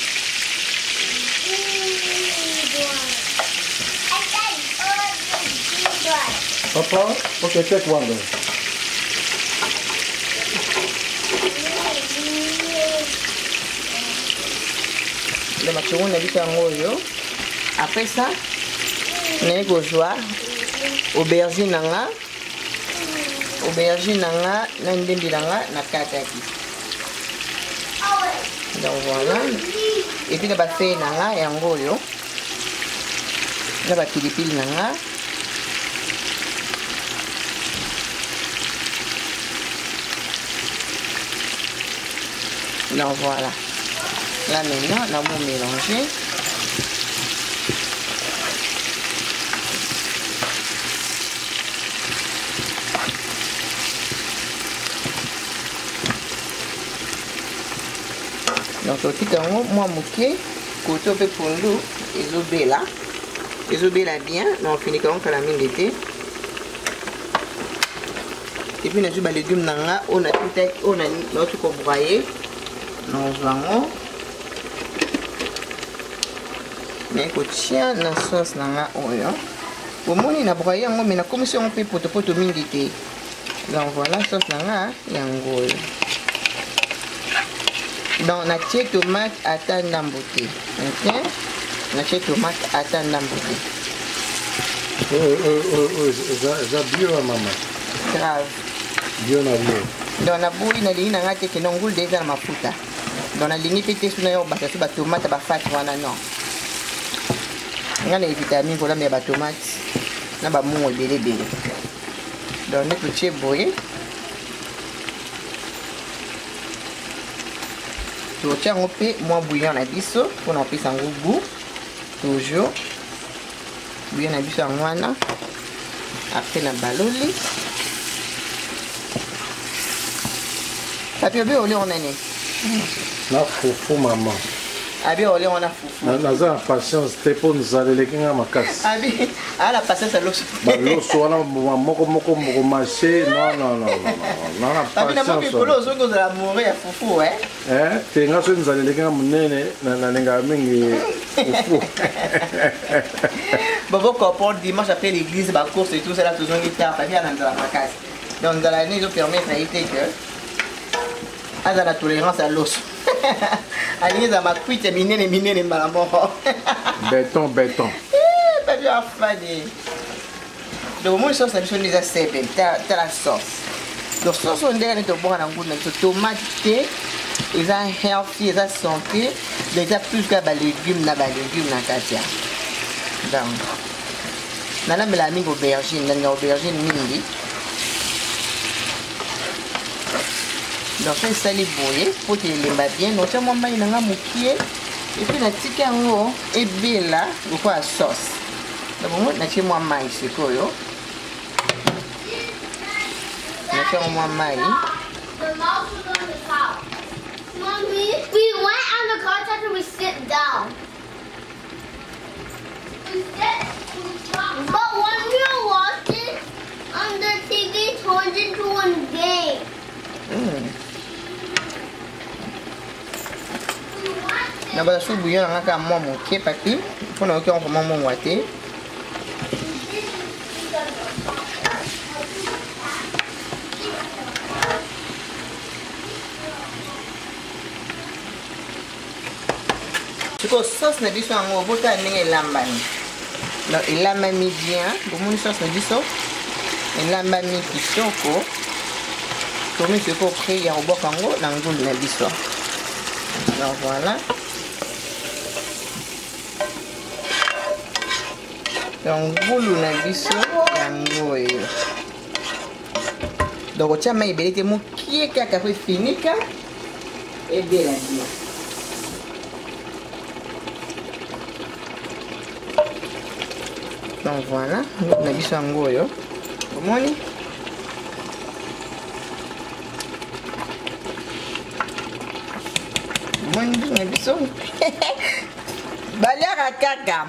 Big one. I got all the big ones. Papa? Okay, take one then. Le matungulu na biso yango yo. Après ça, na kozwa aubergine nanga na ndembi nanga na kataki. Donc voilà. Et puis na ba feuille nanga yango yo. Na ba pilipili nanga. Donc voilà. Là maintenant, on va mélanger. Donc totika yango mwa moke koto mpe pondu ezobela bien. Donc finika yango kala mingi te. Et puis nazwi ba légumes nanga on a tout broyer. Nozwango. Mais kotia na sauce nanga oyo. Omoni na broyer yango mais na komisi yango mpe poto mingi te. Donc voilà sauce nanga yango oyo. Donc na tie tomate ata ndambo te. OK? Na tie tomate ata ndambo te. Ça bio maman. Grave. Bio na bio. Donc na bouille na lingi nanga te ke ngulu déjà na mafuta. Donc na lingi pe te suna yo basa ba tomate ba fat wana non. Ngana vitamine pour la me ba tomate na ba mungo belé. Donc ne petit boye. To tia ngope moi bouillon na biso pour na pesa goût toujours. Bouillon na biso ngwana. Après na baloli. Papi obi oli on ene. Na fufu maman. Abi oli on a fufu. Naza patience te pour nous aller les kinga makasi. Abi ala patience loso. Ba loso wana moko marché non. Na Papi na papi patience. polo zongo za mourir ya fufu te nga so nous aller les kinga munene na lenga mingi fufu. Bobo comprendre dimanche après l'église ba course et tout ça là tout zongi ta papi ana nzala makasi. Donc dans l'année ils ont permis ça été que à la tolérance à l'os. Alinye za makuite minene mbala moko. Béton. Pas bien affané. Donc moi sauce ça déjà c'est bien, t'as la sauce. Donc sauce on dirait que bon na goût na tomate, ils ont healthy, ils ont santé, déjà plus que ba légumes na katia. Donc nana mela mingi aubergine, na aubergine mingi. Donc ça sali boye pour que les mba bien. Donc ça moi mai nanga mukie et puis na tika ngo et bela quoi sauce. Donc moi na moi mai c'est koyo. Na moi mai. The mouse was on the couch. Mommy, we went on the couch after we sit down. But when we were watching on the TV, it turned into one game. Na ba su bouillon nga ka mo moke papi pour na ko mo wate. Tuko sauce na biso ngo bota ndenge lambani. Na ilambami bien, bon sauce na biso. Ilambami kitoko. Comme ce qu'on crée ya oboka ngo na ngulu na biso. Donc voilà. Donc ngulu na biso yango yo. Donc tia mai belete mokie kaka ko finika et bien la bien. Donc voilà, na biso yango yo. Omoni? Na biso. Baliaka kaka.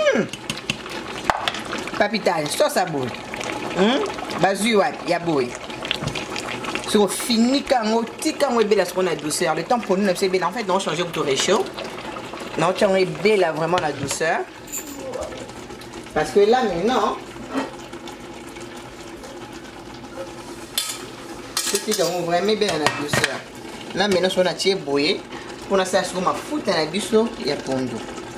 Papital, sauce à boule. Bazui wapi ya boy. So fini kango tika ngo bela ce qu'on a douceur. Le temps pour nous c'est bien en fait on changer pour réchaud. Non, tu as bela vraiment la douceur. Parce que là maintenant c'est vraiment bien la douceur. Là maintenant on a tiré boyer. On a ça sur ma foute à la biso ya pondo.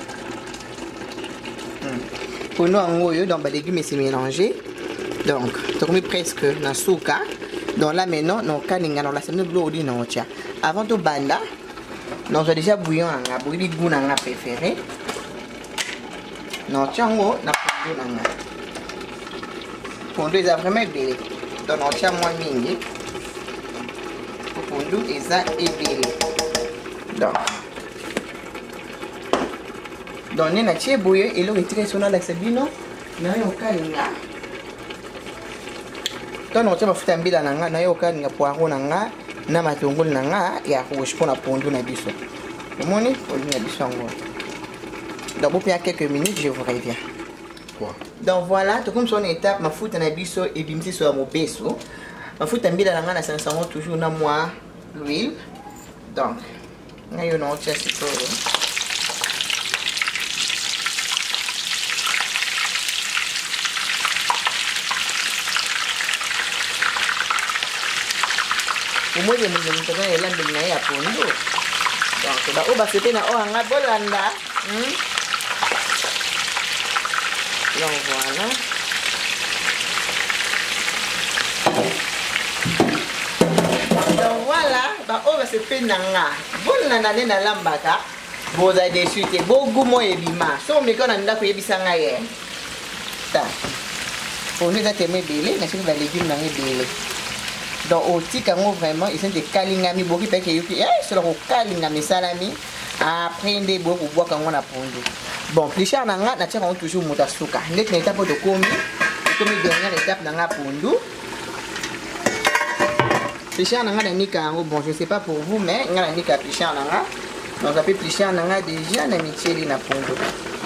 Pour nous en haut donc les légumes c'est mélangé. Donc tu as mis presque na souka. Donc là maintenant non kaninga non la c'est nous bleu di non tia. Avant tout banda non j'ai déjà bouillon nga bouilli goût nga préféré. Non tia ngo na pondo nga. Pondo est vraiment belé. Donc on tia moins mingi. Pondo est belé. Donc on a tiré bouillon et l'eau est tirée sur la sabino. Na yo kalinga. Donc on tient ma futa mbila nanga na yo kalinga poaro nanga na matungulu nanga ya rouge pour na pondo na biso. Omoni pondu na biso yango. Donc pour quelques minutes, je vous reviens. Quoi? Donc voilà, tout comme son étape, ma foute na biso et bimsi sur mon beso. Ma foute en bila la ngana sansango toujours na moi l'huile. Donc, na yo no tia siko. Moi je me demande quand elle lande na ya pondu. Donc ba o ba c'était na o anga bolanda. Donc voilà. Donc voilà, bah on va se faire nanga. Bon nana na lambaka. Boza dessus te bogu mo ebima. So me kona nda ko yebisa ngaye. Ta. Pour nous ça t'aimer belé, na chine ba légumes na belé. Donc au tika ngo vraiment ils sont des kalingami boki pe ke yuki. C'est le kalingami salami. Après ndé boku bois quand on a pondu. Bon, plus cher nanga na tia on toujours muta suka. Net na étape de komi. Komi dernière étape nanga pondu. Plus cher nanga na nika bon, je sais pas pour vous mais nga na nika plus cher nanga. Donc ça fait plus cher nanga déjà na micheli na pondu.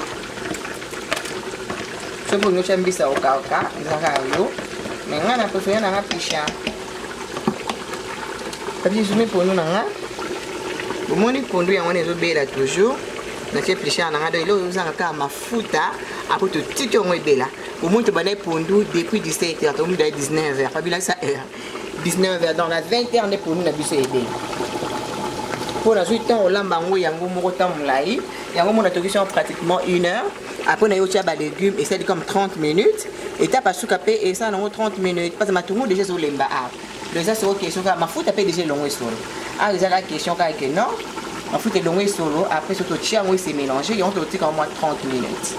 So pour nous chambisa okaka, nzaka yo. Mais nga na préféré nanga plus cher. Tapi je mets pour nous nanga. Au moni pondu yango nezo bela toujours. Na tie plus cher nanga do ilo uzanga ka mafuta après tout tito ngo ebela. Au moins to bana pondu depuis 17h, to munda 19h. Pas bila ça heure. 19h dans la 20h ne pondu na biso ebe. Pour la suite temps olamba ngo yango moko temps mulai. Yango mona tokisha pratiquement 1 heure. Après na yo tia ba légumes et c'est comme 30 minutes. Et t'as pas souka et ça non 30 minutes parce que ma tout déjà sur lemba. Déjà c'est une question ma foot appelle déjà long et solo. Ah déjà la question que non. Ma foot est long et solo après surtout tia moi c'est mélangé et on te dit qu'en moins 30 minutes.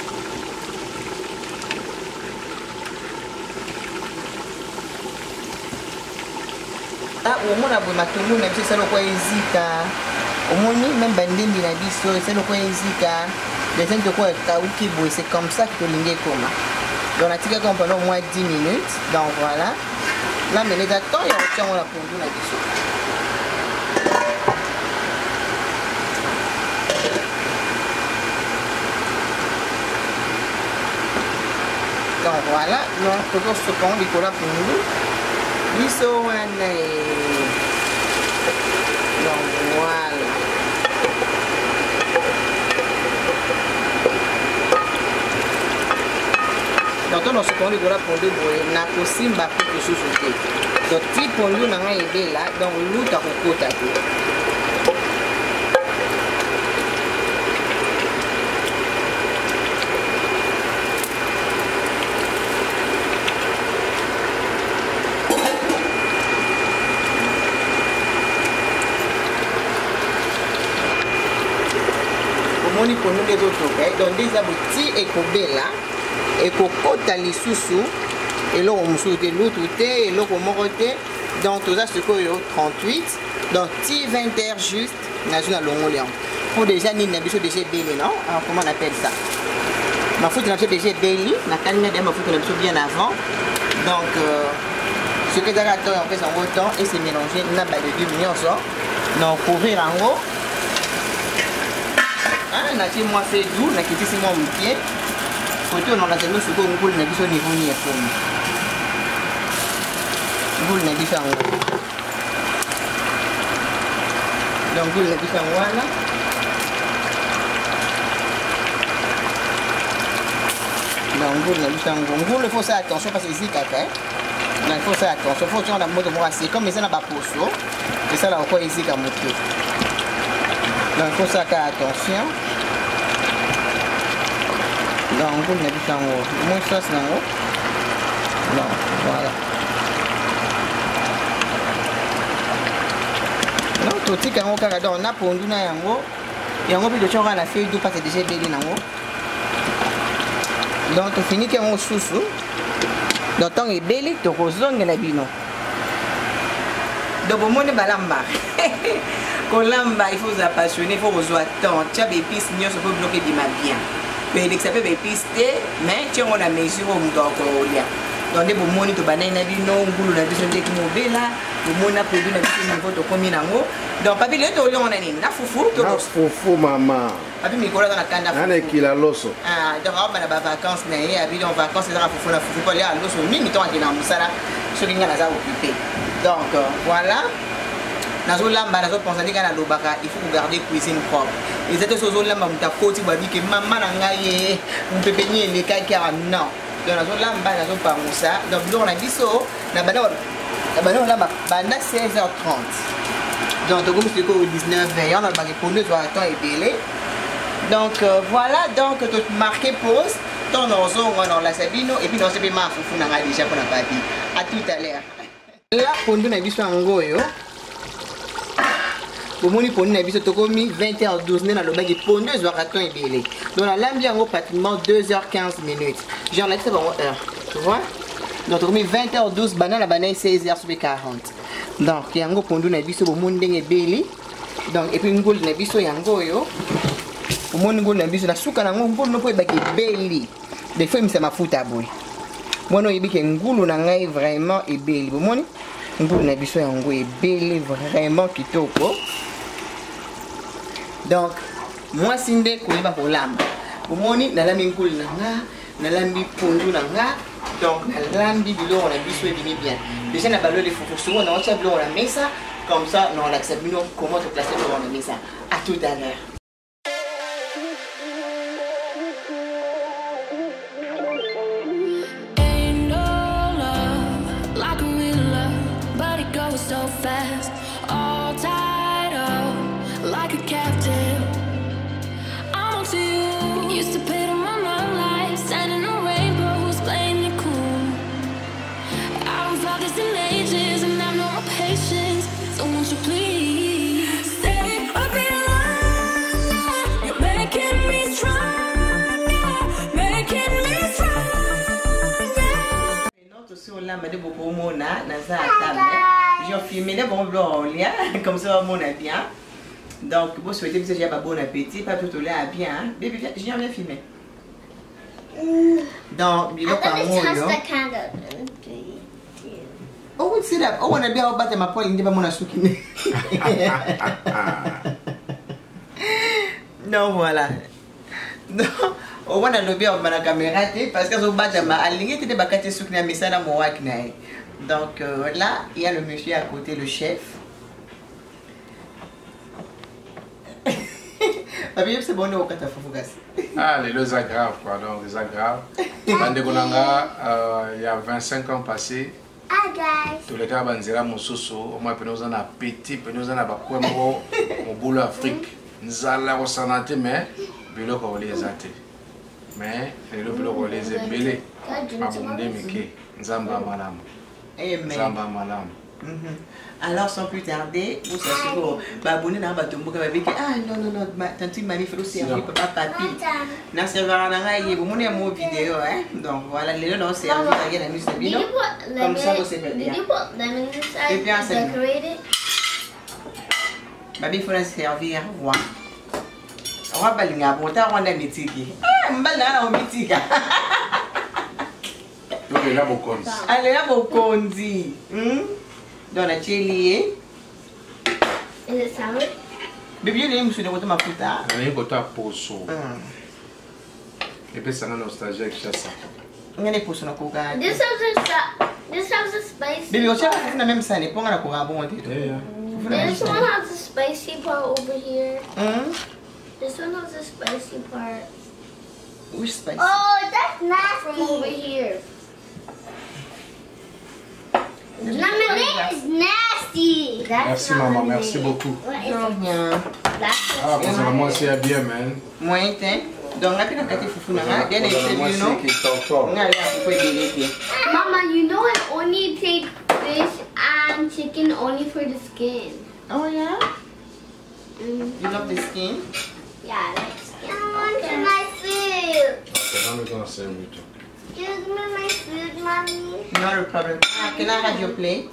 Ah au moins la bonne matungu même si c'est le quoi hésita. Au moins même bandembi na biso c'est le quoi hésita. Les gens de quoi kaouki boy c'est comme ça que l'ingé comme. Donc on a tiré comme pendant au moins 10 minutes. Donc voilà. Là mais les attends il y a autre on la pondu na biso. Donc voilà, donc toujours ce qu'on dit là pour nous. Biso wana. Donc voilà. Donc on se connaît là pour nous na kosimba pour que ce soit. Donc si pour nous na nga ebe là donc nous ta kokota te. Moni pour nous les autres, donc des aboutis et kobela et kokota lisusu et là on musu de l'autre côté et là on morote donc tout ça c'est quoi 38 donc 20h juste na longolia pour déjà ni na biso déjà belé non alors comment on appelle ça ma foot na déjà belé na kalina de ma foot na biso bien avant donc ce que ça attend en fait en temps et c'est mélangé na ba légumes nyonso donc couvrir en haut. Na ti moi fait doux na kiti si moi mukie photo on a tellement ce qu'on ngul na biso niveau ni fond ngul na biso ngo donc ngul na biso voilà donc ngul na biso ngul il faut faire attention parce que ici caca il faut faire attention faut que on a mode moi c'est comme ça na ba poso et ça là encore ici comme mukie donc il faut faire attention. Donc on a dit ça en haut. Moi ça c'est en haut. Non, voilà. Non, tout ce qu'on a regardé, on a pondu na yango. Yango puis de choses on a fait du parce que déjà belé nango. Donc on finit qu'on sous. Donc on est belé, to kozonga na bino. Donc on est balamba. Kolamba, il faut s'appassionner, il faut rejoindre temps. Tu as des épices, il faut bloquer du mal bien. Mais ça peut épices, mais tu as la mesure où on doit. Donc des bomoni to banana na bino ngulu na biso ndeki mobela bomona produit na biso niveau to komi nango. Donc papi le to lion na nini na fufu to fufu mama. Papi mikolo na kanda fufu. Na kila loso. Ah donc on va vacances na ye abi en vacances na fufu na fufu pas là loso mimi to akina musala so kinga na za occupé. Donc voilà. Nazo lamba nazo penser que na lobaka il faut garder cuisine propre. Et cette chose lamba muta koti babi ke mama na ngai mpepe ni le kaki non. Donc nazo lamba nazo pamusa donc on a biso na bana lamba bana 16h30. Donc comme c'est au 19h on a ba pour nous temps et belé. Donc voilà donc tu marqué pause ton ozo on la sabino et puis non c'est pas ma fufu na ngai déjà pour na papi. À tout à l'heure. Là pour nous na biso ngoyo. Bomoni poni na biso tokomi 20h12 na lobaki pondeuse wakaton ebele. Donc la lambi yango pratiquement 2h15 minutes. Genre là c'est bon heure. Tu vois? Donc tokomi 20h12 banana banana 16h sur 40. Donc yango pondu na biso bomoni ndenge ebele. Donc et puis ngoli na biso yango yo. Bomoni ngoli na biso na suka nango mpono po ebaki ebeli. Des fois c'est mafuta boy. Mwana yebike ngulu na ngai vraiment ebeli. Bomoni ngulu na biso yango ebeli vraiment kitoko. Donc, moi, si je suis pour l'âme, pour moi, je suis pour l'âme, pour l'âme, donc, l'âme, on a besoin de bien. Déjà, on a besoin de faire on a besoin de mettre ça, comme ça, on accepte comment te placer pour on met ça. À tout à l'heure. Like a captive, I'm on to you. Used to pay to my love life, sending a rainbow who's playing it cool. I don't felt this in ages, and I've no more patience. So won't you please stay a bit longer? You're making me stronger, making me stronger. Notre sur la m'a dit beaucoup mona, naza table. J'ai filmé les bons blancs comme ça mon a bien. Donc, vous souhaitez que j'ai un bon appétit, pas tout au lait bien. Bébé, viens, viens filmer. Donc, il y a pas oh, c'est là. Oh, on a bien battu ma poigne, il n'y a pas mon assoukine. Non, voilà. Non, on a le bien la caméra, parce que je battu ma alignée, tu n'es pas qu'à soukine, mais ça n'a mon waknaï. Donc, là, il y a le monsieur à côté, le chef. C'est bon, on ah, les deux agrafes, pardon, les agrafes. Il y a 25 ans passés. Tous les gars, Banzera, Moussoso, au moins, nous avons un petit, nous avons un boulot Afrique. Nous allons au santé, mais nous avons les athées. Mais nous avons les ébélés. Nous avons madame. Alors sans plus tarder, vous savez babouné na batombo ka babiki ah non tanti mami fait aussi avec papa papi na serveur na ngai vous monez mon vidéo hein donc voilà les gens servi avec la musique bino comme ça vous savez bien et bien c'est babi faut la servir roi roi balinga bonta rwanda mitiki ah mbala na mitiki donc là bokonzi allez là bokonzi dans la chili. Is it sour? Baby, you didn't see what my foot are. I ain't got a poso. Et puis ça n'a nostalgie avec ça. I'm going to put some coca. This has a spicy. Baby, what's your name? Sunny. Put on a coca. This one has a spicy part over here. This one has a spicy part. Which spicy? Oh, that's nasty. From over here. Lemonade is nasty. Merci maman, merci beaucoup. Ah, parce que moi c'est bien, man. Moi, donc là, tu as fait foufou na nga. Then you know. Mama, you know I only take fish and chicken only for the skin. Oh yeah. You love the skin? Yeah, I like skin. I want my food. Okay, now we're gonna serve it. Give me my food, mommy. Not a problem. Can I have your plate?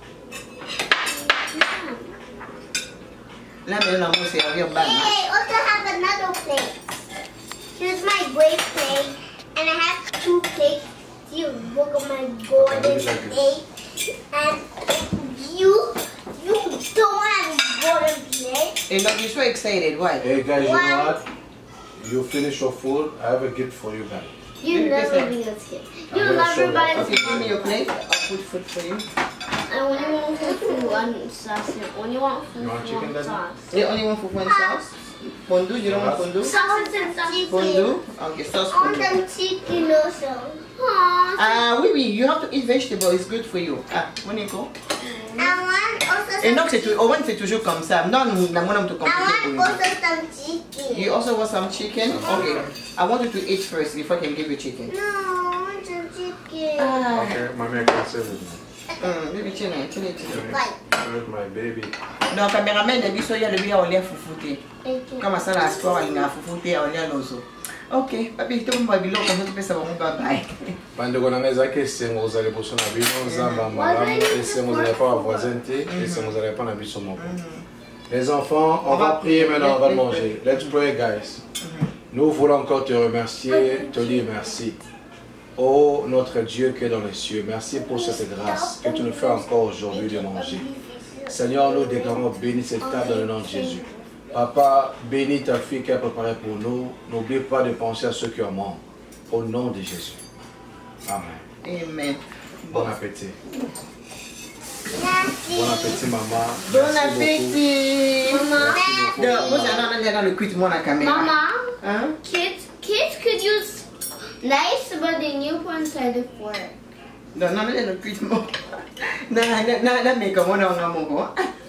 Là, mais on va servir bas. Hey, I also have another plate. Here's my gray plate, and I have 2 plates you look at my golden plate, and you don't have a golden plate. And look, you're so excited. Why? Hey guys, you know what? You finish your food. I have a gift for you guys. You never be a kid. You never buy a Okay, give me your plate. I'll put food for you. I only want food and sauce. I only want food You want chicken, and Daddy? sauce. You only want food and sauce? Fondue? You don't want fondue? Sauce and chicken. Fondue? Okay, sauce I want fondue. them chicken also. Aww. Oui, you have to eat vegetable. It's good for you. Ah, when you go? I want also Et some donc, Owen fait toujours comme ça. Non, nous n'avons pas compliqué I pour want lui. also some chicken. You also want some chicken? Okay. I want you to eat first before I can give you chicken. No, I want some chicken. Okay, mommy, I can say with me. Baby, chill. Like, With my baby. Donc, caméraman, il y a le bien au lait foufouté. thank you. Comme ça, la sport, il y a foufouté au lait l'ozo. Ok, papi, tu peux me dire comme ça, tu peux savoir bye bye. Bandeko na meza ke sengo ozali boso na bino nzamba malamu et sengo ozali pas à voisin te et sengo ozali pas na biso moko. Les enfants, on va prier maintenant, on va manger. Let's pray, guys. Nous voulons encore te remercier, te dire merci. Oh notre Dieu qui est dans les cieux, merci pour cette grâce que tu nous fais encore aujourd'hui de manger. Seigneur, nous déclarons béni cette table dans le nom de Jésus. Papa, bénis ta fille qui a préparé pour nous. N'oublie pas de penser à ceux qui en manquent. Au nom de Jésus. Amen. Amen. Bon appétit. Merci. Bon appétit, maman. Bon Merci appétit. Mama. Moi, j'ai dans le cuit, moi, la caméra. Mama, Hein? kids could use nice, but they need to inside the fork. Non, j'ai le cuit, moi. Non, mais comment on a mon bon?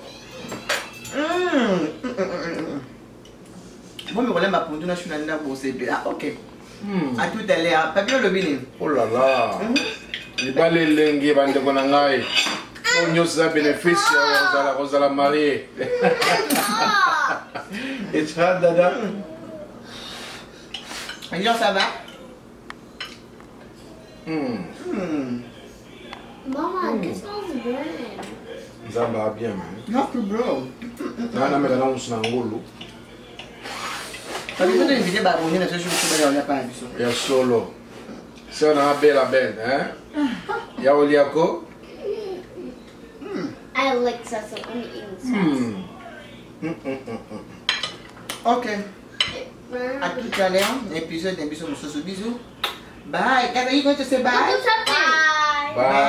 Bon, mais voilà, ma pondu, je suis là pour c'est bien. Ah, ok. À tout à l'heure. Papi, le bini. Oh là là. Libale lengi bandeko na ngai. Oh nyonso za bénéfice ya ozala marié. Et ça dada. Alors, ça va? Mama, this smells good. Nzamba bien man. Non, plus bro. Na mela na musu na ngulu. Papi, tu invité à abonner la société sur le lapin. Ya solo. C'est una belle hein. Ya oliako. I like sesame onions. Ok. À tout à l'heure. Épisode, bisous. Bye. Can you go to say bye? Bye. Bye.